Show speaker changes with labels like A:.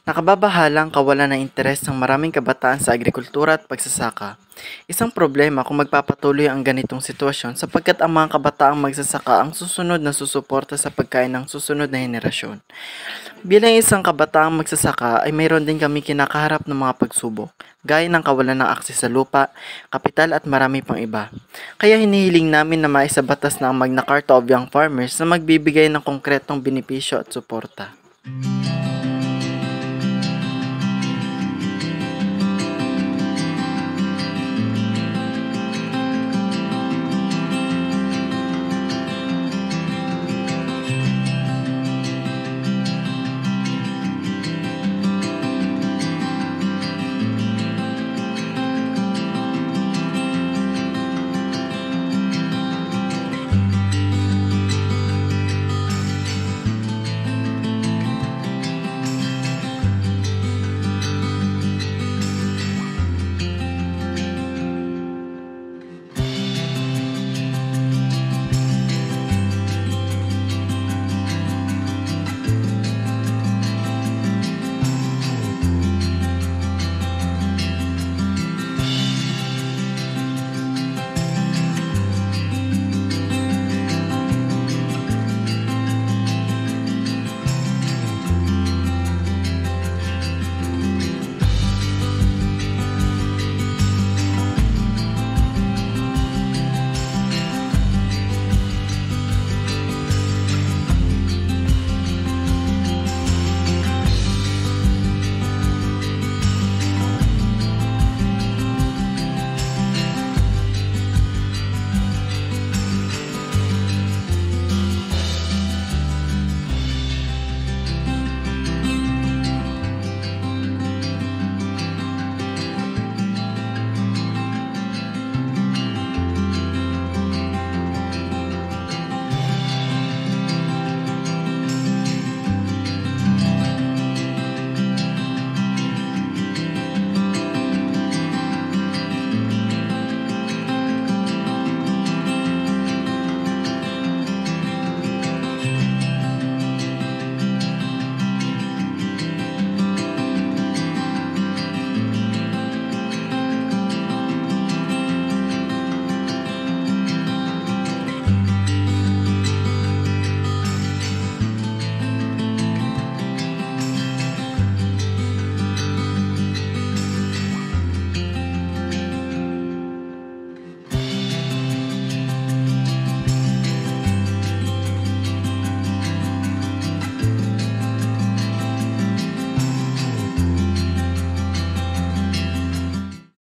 A: Nakababahalang kawalan ng interes ng maraming kabataan sa agrikultura at pagsasaka. Isang problema kung magpapatuloy ang ganitong sitwasyon sapagkat ang mga kabataang magsasaka ang susunod na susuporta sa pagkain ng susunod na henerasyon. Bilang isang kabataang magsasaka ay mayroon din kami kinakaharap ng mga pagsubok, gaya ng kawalan ng akses sa lupa, kapital at marami pang iba. Kaya hinihiling namin na maisabatas na ang Magna Carta of Young Farmers na magbibigay ng konkretong benepisyo at suporta.